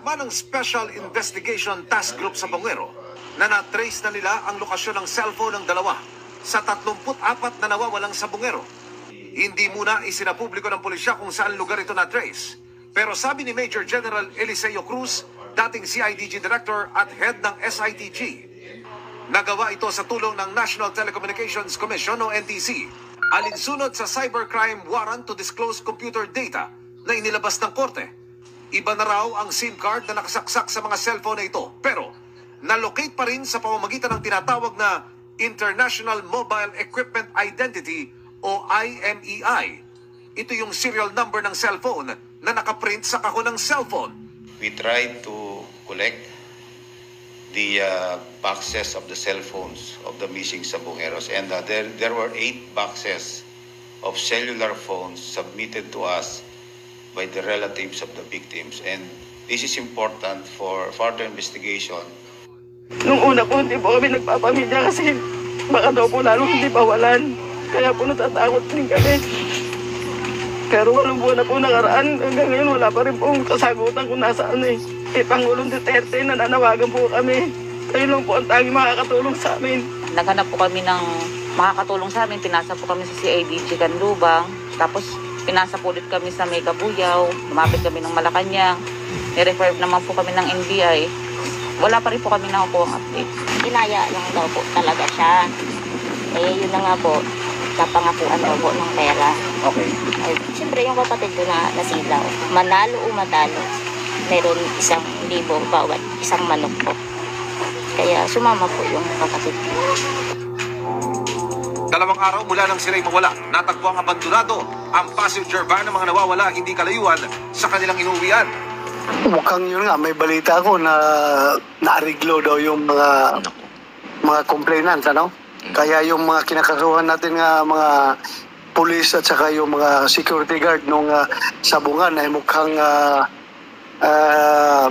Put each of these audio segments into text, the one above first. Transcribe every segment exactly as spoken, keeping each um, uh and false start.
Itinakma ng Special Investigation Task Group sa Bungero na na-trace na nila ang lokasyon ng cellphone ng dalawa sa tatlumput apat na nawawalang sa Bungero. Hindi muna isinapubliko ng pulisya kung saan lugar ito na-trace. Pero sabi ni Major General Eliseo Cruz, dating C I D G Director at head ng S I T G, nagawa ito sa tulong ng National Telecommunications Commission o N T C, alinsunod sa cybercrime warrant to disclose computer data na inilabas ng korte. Iba na raw ang SIM card na nakasaksak sa mga cellphone na ito, pero na-locate pa rin sa pamamagitan ng tinatawag na International Mobile Equipment Identity o I M E I. Ito yung serial number ng cellphone na nakaprint sa kahon ng cellphone. We tried to collect the uh, boxes of the cell phones of the missing Sabongeros, and uh, there, there were eight boxes of cellular phones submitted to us by the relatives of the victims, and this is important for further investigation. Nung una po, hindi po kami nagpapamilya kasi baka daw po lalong hindi bawalan. Kaya po natatakot din kami. Pero walong buwan na po nakaraan, hanggang ngayon wala pa rin pong kasagutan kung nasaan eh. Eh, Pangulong Duterte, nananawagan po kami. Kayo lang po ang tanging makakatulong sa amin. Naghanap po kami ng makakatulong sa amin. Pinasa po kami sa C I D G Canlubang. Tapos pinasa po ulit kami sa Mega Buyaw. Lumapit kami ng Malacanang. I-refer naman po kami ng N B I. Wala pa rin po kami nakukuha ang update. Inaya lang daw po talaga siya. Eh, yun na nga po. Napangakuan daw po ng pera. Okay. Ay, siyempre yung kapatid ko na nasilaw. Manalo o matalo. Meron isang libo bawat isang manok po. Kaya sumama po yung kapatid ko. Dalawang araw mula nang sila'y mawala, natagpo ang abandonado ang passenger van ng mga nawawala hindi kalayuan sa kanilang inuwian. Mukhang yun nga, may balita ako na naariglo daw yung mga mga complainant, ano? Kaya yung mga kinakasuhan natin nga mga police at saka yung mga security guard nung uh, sabungan ay mukhang uh, uh,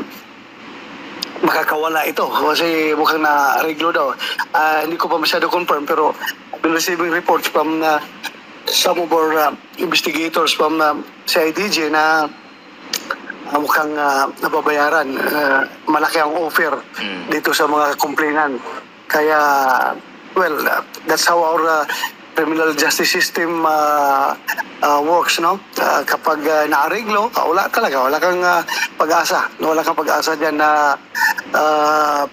makakawala ito kasi mukhang naariglo daw. Uh, hindi ko pa masyado confirm pero I've been receiving reports from uh, some of our uh, investigators from uh, C I D G na uh, mukhang uh, nababayaran. Uh, malaki ang offer dito sa mga complainant. Kaya, well, uh, that's how our uh, criminal justice system uh, uh, works, no? Uh, kapag uh, naariglo, uh, wala talaga, wala kang uh, pag-asa. Wala kang pag-asa dyan na uh,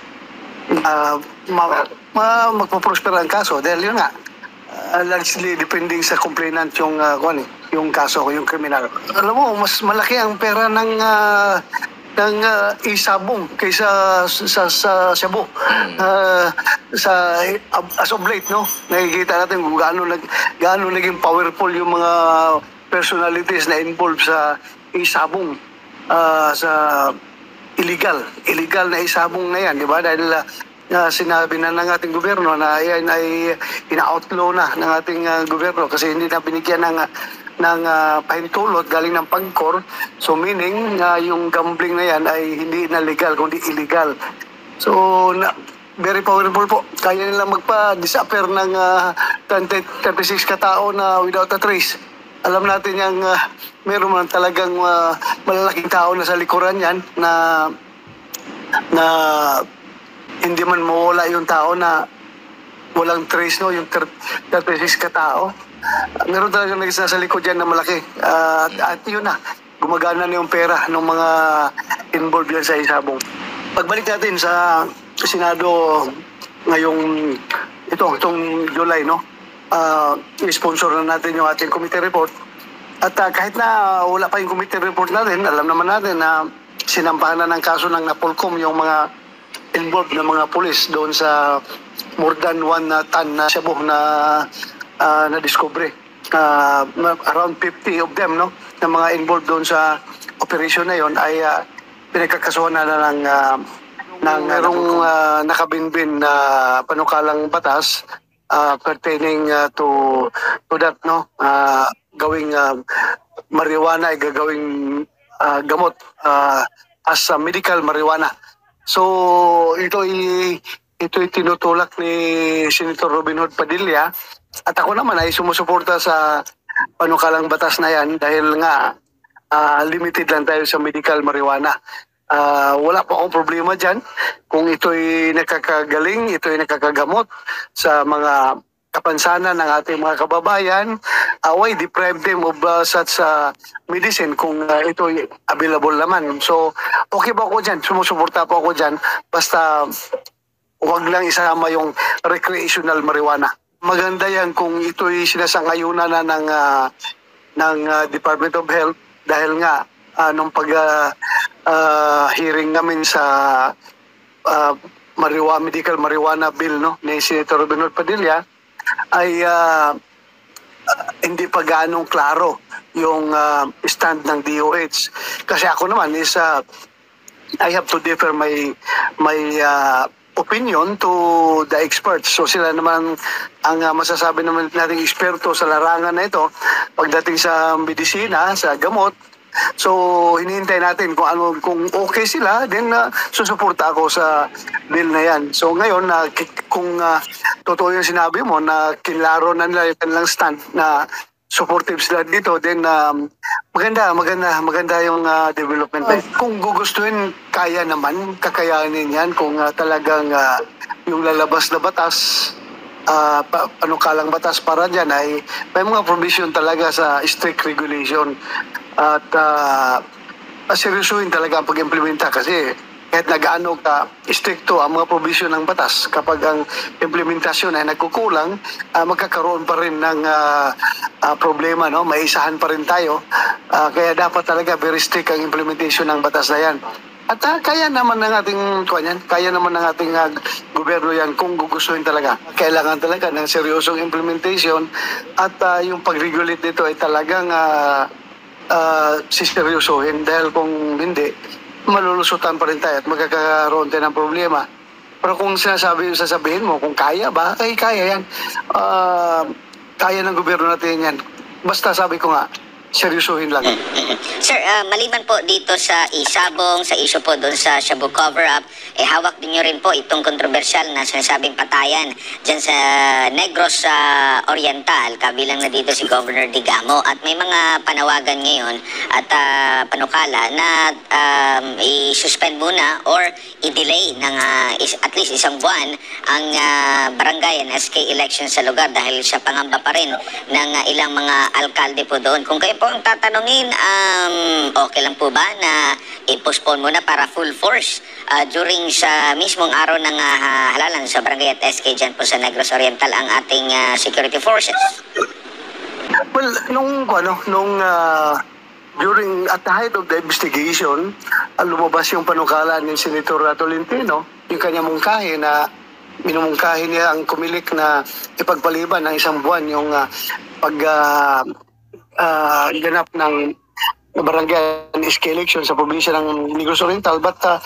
uh, ma- ma- magpaprosper ang kaso. Dahil yun nga, uh, largely depending sa complainant yung, uh, kung ano, yung kaso, yung kriminal. Alam mo, mas malaki ang pera ng uh, ng uh, isabong kaysa sa sa Cebu. Uh, sa as of late, no, nakikita natin kung gaano nag gaano naging powerful yung mga personalities na involved sa isabong, uh, sa illegal illegal na isabong na yan, di ba? Dahil uh, sinabi na ng ating gobyerno na yan ay ina-outlaw na ng ating uh, gobyerno kasi hindi na binigyan ng ng uh, pahintulot galing ng pagkor. So meaning uh, yung gambling na yan ay hindi na legal kundi illegal. So na, very powerful po. Kaya nilang magpa-disappear ng uh, twenty, thirty-six katao na without a trace. Alam natin yung uh, meron man talagang uh, malalaking tao na sa likuran yan na na hindi man mawala yung tao na walang trace, no, yung thirty-six katao. Meron talaga nagisa sa likod yan na malaki. Uh, at, at yun na, gumagana na yung pera ng mga involved yan sa isabong. Pagbalik natin sa Senado ngayong ito, itong July, no? Uh, i-sponsor na natin yung ating committee report. At uh, kahit na wala pa yung committee report natin, alam naman natin na sinampahan na ng kaso ng Napolcom yung mga involved na mga pulis doon sa more than one uh, ton na Cebu na Uh, na-discover. Uh, around fifty of them, no, na mga involved doon sa operation na yon ay uh, pinagkakasuhan na ng uh, ng merong uh, nakabinbin na uh, panukalang batas uh, pertaining uh, to to that, no, uh, gawing uh, marijuana ay gagawing uh, gamot uh, as a medical marijuana. So ito ay ito ay tinutulak ni Senator Robin Hood Padilla. At ako naman ay sumusuporta sa panukalang batas na yan dahil nga uh, limited lang tayo sa medical marijuana. Ah, wala pa akong problema dyan. Kung ito'y nakakagaling, ito'y nakakagamot sa mga kapansanan ng ating mga kababayan, uh, why deprive them of uh, such uh, medicine kung uh, ito'y available naman. So, okay pa ako dyan. Sumusuporta po ako dyan. Basta huwag lang isama yung recreational marijuana. Maganda yan kung ito'y sinasangayunan na ng, uh, ng uh, Department of Health dahil nga uh, nung pag uh, uh, hearing namin sa uh, marijuana, medical marijuana bill no, ni Senator Benod Padilla ay uh, uh, hindi pa gaanong klaro yung uh, stand ng D O H. Kasi ako naman is uh, I have to differ my my uh, opinion to the experts. So sila naman ang uh, masasabi naman nating eksperto sa larangan na ito pagdating sa medisina, sa gamot. So hinihintay natin kung ano, kung okay sila, then uh, susuporta ako sa bill na yan. So ngayon na uh, kung uh, totoo yung sinabi mo na kinlaro na nila yung kanilang stand na supportive sila dito, then um, maganda, maganda, maganda yung uh, development. Oh. Kung gugustuhin, kaya naman, kakayanin yan kung uh, talagang uh, yung lalabas na batas, uh, pa, anong kalang batas para dyan ay may mga provision talaga sa strict regulation at uh, seryosuhin talaga ang pag-implementa kasi kahit nagaano ka stricto ang mga provision ng batas, kapag ang implementasyon ay nagkukulang, uh, magkakaroon pa rin ng uh, uh, problema, no? Maisahan pa rin tayo. Uh, kaya dapat talaga very strict ang implementation ng batas na yan. At uh, kaya naman ng ating kanyan, kaya naman ng ating uh, gobyerno yan kung gugustuhin talaga. Kailangan talaga ng seryosong implementation at uh, yung pag-regulate dito ay talagang uh, uh, siseryosohin dahil kung hindi, malulusutan pa rin tayo at magkakaroon tayo ng problema. Pero kung sinasabi yung sasabihin mo, kung kaya ba, ay kaya yan. Uh, kaya ng gobyerno natin yan. Basta sabi ko nga, seryosuhin lang. Sir, uh, maliban po dito sa isabong, sa issue po doon sa Shabu cover-up, eh hawak din nyo rin po itong kontrobersyal na sinasabing patayan dyan sa Negros uh, Oriental, kabilang na dito si Governor Digamo. At may mga panawagan ngayon at uh, panukala na um, i-suspend muna or i-delay ng uh, is, at least isang buwan ang uh, barangay and S K election sa lugar dahil siya pangamba pa rin ng uh, ilang mga alkalde po doon. Kung kayo po ang tatanungin, um, okay lang po ba na i-postpone muna para full force uh, during sa mismong araw ng uh, halalan sa barangay at S K dyan po sa Negros Oriental ang ating uh, security forces? Well, nung ano, nung uh, during at the height of the investigation, uh, lumabas yung panukala ni Senator Tolentino, yung kanya mungkahi na minumungkahi niya ang kumilik na ipagpaliban ng isang buwan yung uh, pag uh, uh, ganap ng barangay S K election sa probinsya ng Negros Oriental. But uh,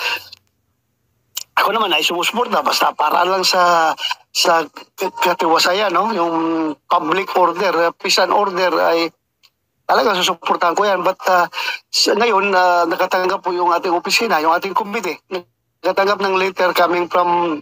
ako naman ay sumusuporta basta para lang sa sa katiwasayan, no? Yung public order, peace and order ay talaga susuportahan ko yan. But uh, ngayon uh, nakatanggap po yung ating opisina, yung ating committee, nakatanggap ng letter coming from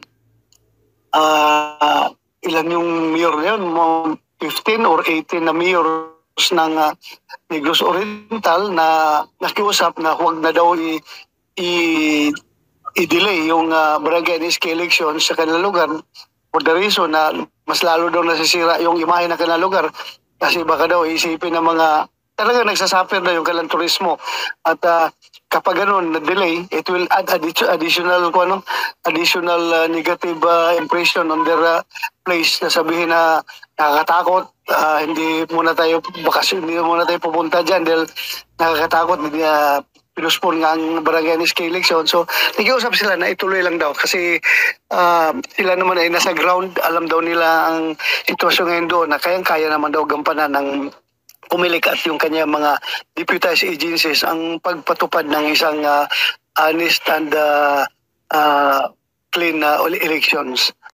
uh, ilan yung mayor na yun, fifteen or eighteen na mayor ng uh, Negros Oriental na nakiusap na huwag na daw i, i, i-delay yung uh, barangay S K election sa kanilang lugar for the reason na mas lalo daw nasisira yung imahe ng kanilang lugar kasi baka daw isipin ng mga talaga nagsasuffer na yung kanilang turismo at uh, kapag ganun na delay, it will add addi- additional ano, additional uh, negative uh, impression on their uh, place na sabihin na nakakatakot, uh, hindi muna tayo bakasyon, hindi muna tayo pupunta dyan dahil nakakatakot, hindi uh, pinuspon nga ang barangay S K election. So, nakiusap sila na ituloy lang daw kasi uh, sila naman ay nasa ground, alam daw nila ang sitwasyon ngayon doon na kayang-kaya naman daw gampanan ng pumilik at yung kanya mga deputized agencies ang pagpatupad ng isang uh, honest and uh, uh, clean uh, elections.